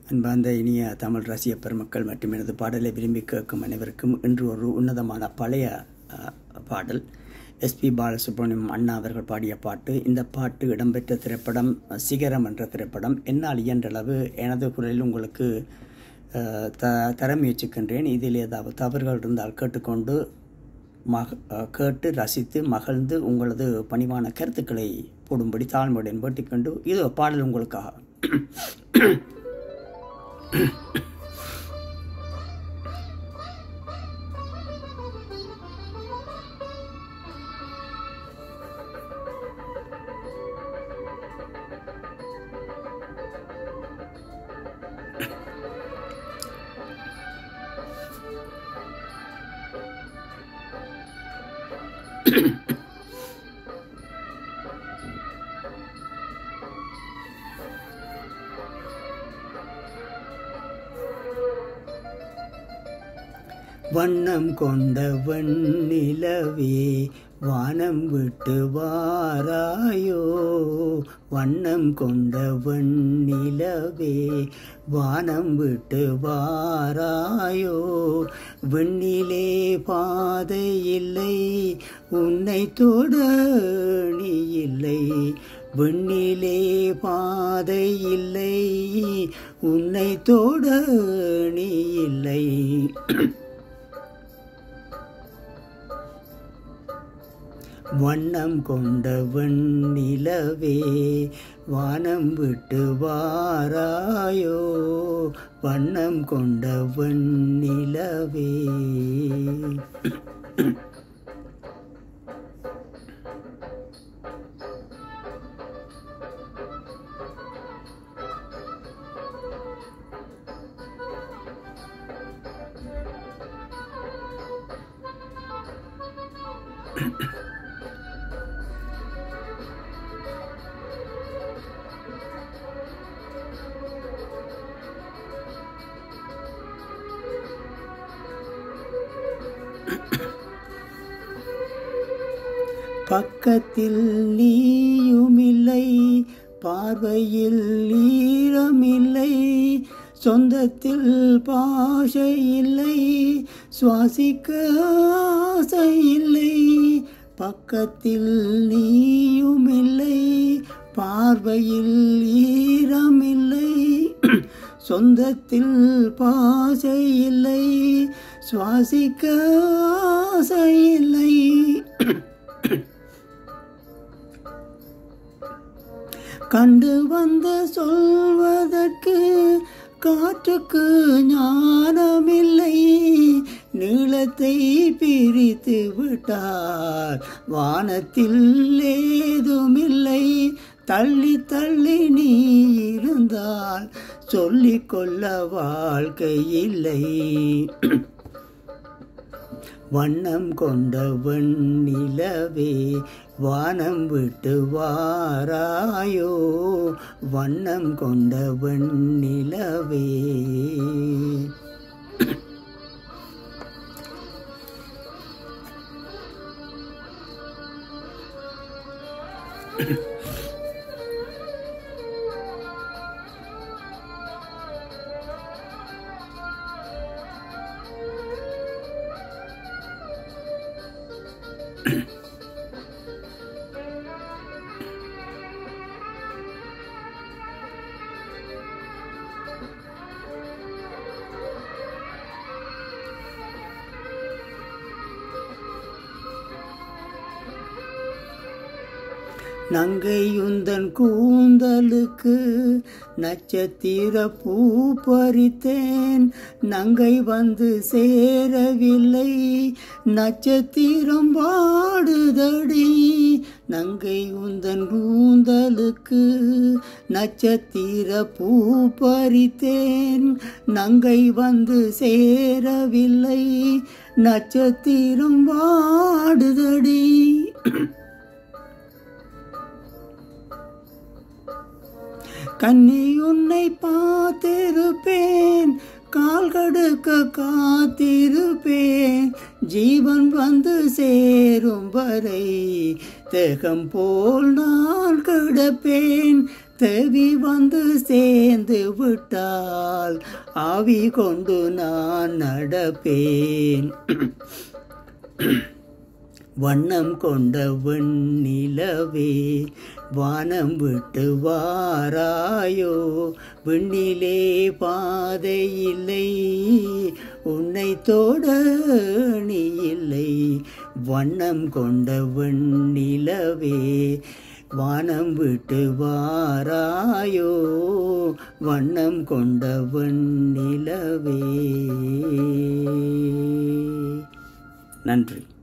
அன்பார்ந்த இனிய தமிழ் ரசிக பெருமக்கள் மற்றும் எனது பாடலை விரும்பி கேட்கும் அனைவருக்கும் இன்று ஒரு உன்னதமான பழைய பாடல் எஸ்பி பாலசுப்ரமணியம் அண்ணா அவர்கள் பாடிய பாட்டு. இந்த பாட்டு இடம்பெற்ற திரைப்படம் சிகரம் என்ற திரைப்படம். என்னால் இயன்றளவு எனது குரலில் உங்களுக்கு தர முயற்சிக்கின்றேன். இதில் ஏதாவது தவறுகள் இருந்தால் கேட்டுக்கொண்டு கேட்டு ரசித்து மகிழ்ந்து உங்களது பணிவான கருத்துக்களை போடும்படி தாழ்மையுடன் வேட்டிக்கொண்டு இது பாடல் உங்களுக்காக. வண்ணம் கொண்ட வெண்ணிலவே வானம் விட்டு வாராயோ, வண்ணம் கொண்ட வெண்ணிலவே வானம் விட்டு வாராயோ, வெண்ணிலே பாதை இல்லை உன்னை தொட நீ இல்லை, வெண்ணிலே பாதை இல்லை உன்னை தொட நீ இல்லை. வண்ணம் கொண்ட வெண்ணிலவே வானம் விட்டு வாராயோ, வண்ணம் கொண்ட வெண்ணிலவே. பக்கத்தில் நீயுமில்லை, பார்வையில் ஈரமில்லை, சொந்தத்தில் பாஷை இல்லை, சுவாசிக்க ஆசை இல்லை. பக்கத்தில் நீயுமில்லை, பார்வையில் ஈரமில்லை, சொந்தத்தில் பாஷை இல்லை, சுவாசிக்க ஆசை இல்லை. கண்டு வந்த சொல்வதற்கு காற்றுக்கு ஞானமில்லை, நீளத்தை பிரித்து விட்டால் வானத்தில் ஏதுமில்லை, தள்ளி தள்ளி நீ இருந்தால் சொல்லிக்கொள்ள வாழ்க்கை இல்லை. வண்ணம் கொண்ட வெண்ணிலவே வானம் விட்டு வாராயோ, வண்ணம் கொண்ட வெண்ணிலவே. நங்கையுந்தன் கூந்தலுக்கு நட்சத்திர பூ பறித்தேன், நங்கை வந்து சேரவில்லை, நட்சத்திரம் பாடுதடி. நங்கை உந்தன் கூந்தலுக்கு நட்சத்திர பூ பறித்தேன், நங்கை வந்து சேரவில்லை, நட்சத்திரம் பாடுதடி. கண்ணி உன்னை பார்த்திருப்பேன், கால் கடுக்க காத்திருப்பேன், ஜீவன் வந்து சேரும் வரை தேகம் போல் நான் கிடப்பேன், தேவி வந்து சேர்ந்து விட்டால் ஆவி கொண்டு நான் நடப்பேன். வண்ணம் கொண்ட வெண்ணிலவே வானம் விட்டு வாராயோ, விண்ணிலே பாதை இல்லை உன்னை தோட நீ இல்லை. வண்ணம் கொண்ட வெண்ணிலவே வானம் விட்டு வாராயோ, வண்ணம் கொண்ட வெண்ணிலவே. நன்றி.